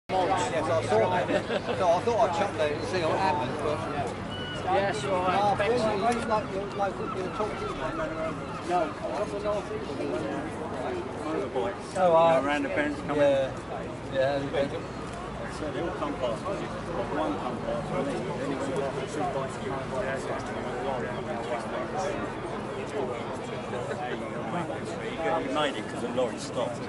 Yes, I saw that. So I thought I'd chuck that and see what happens, but... Yeah, sure. No, but you like your local, you're talking, man. No, I'm from the north east. Motorbikes. Oh, around the bends coming. Yeah, yeah. So they all come past. One come past. Then you went off the 2 bikes. You made it because the lorry stopped.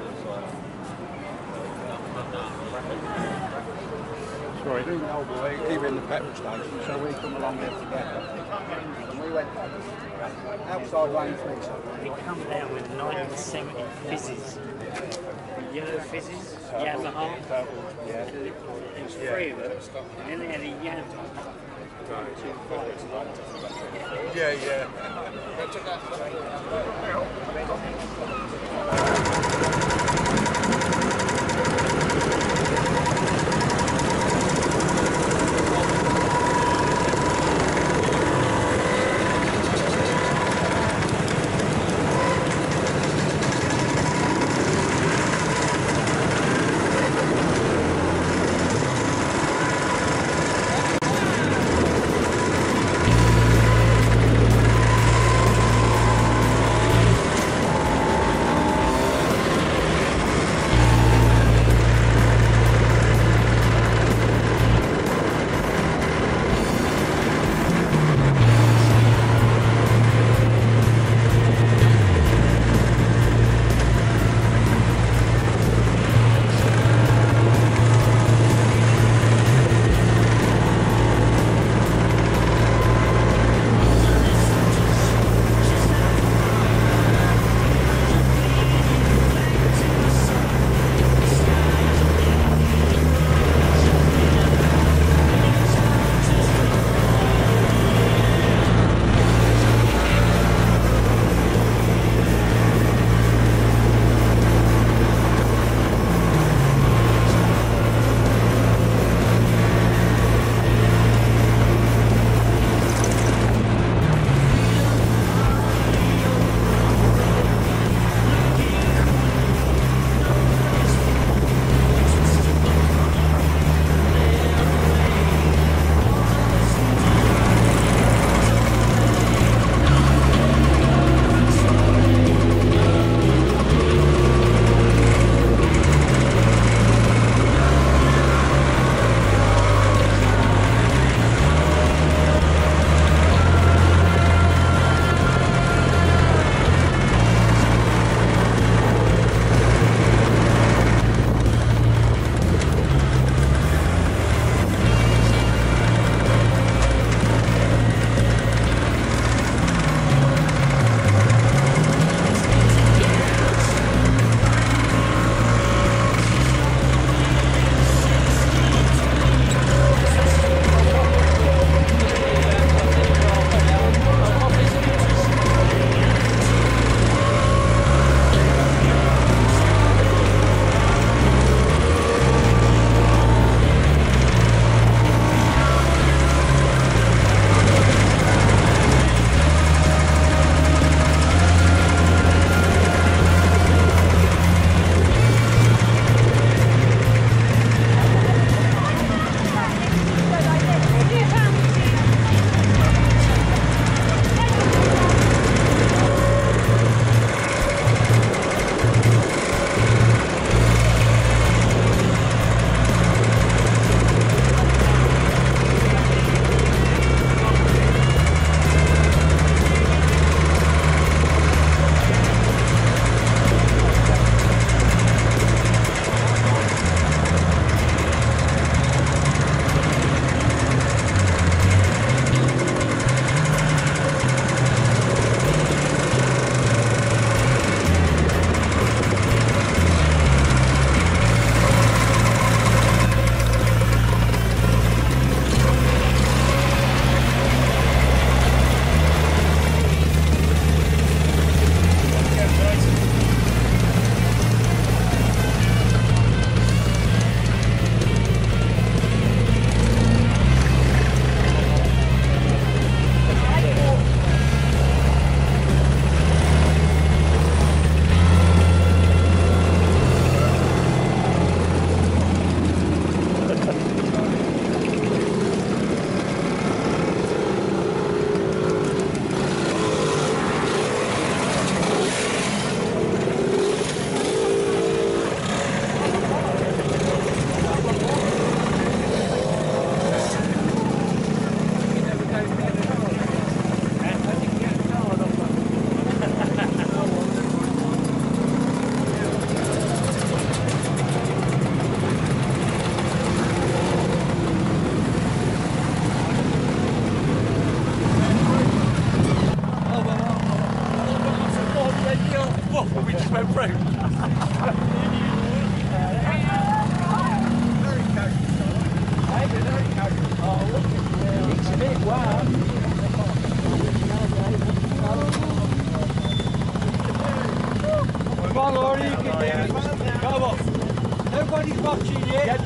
Sorry, doing the old boy, he was in the petrol station, so we come along there together. And we went outside Lane 3. We come down with 1970 fizzes. Yellow fizzes, Yamaha. There was 3 of them, and then they had a Yamaha. Yeah, yeah.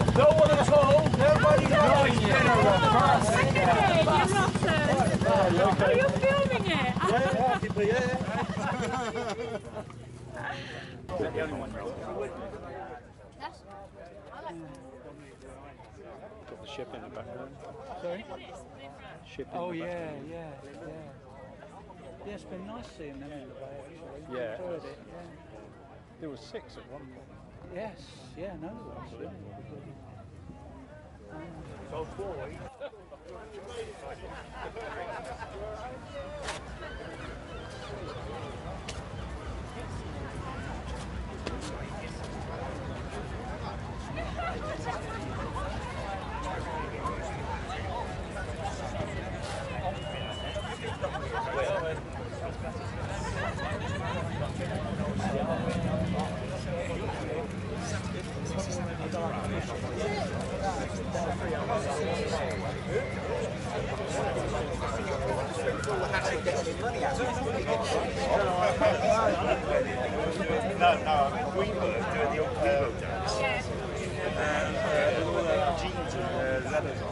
No one at all. Nobody knows. Are you filming it? Yeah. The only one. Got the ship in the background. Sorry? Ship in Oh the yeah, background. yeah. Yeah, it's been nice seeing them in the bay actually. Yeah. Enjoyed it, yeah. There was 6 at one point. Yes, yeah, no, it was. Yeah. No, we were doing the Euro dance. And all the jeans and leathers on.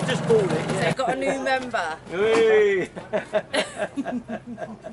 just bought it. So you've got a new member. Hey.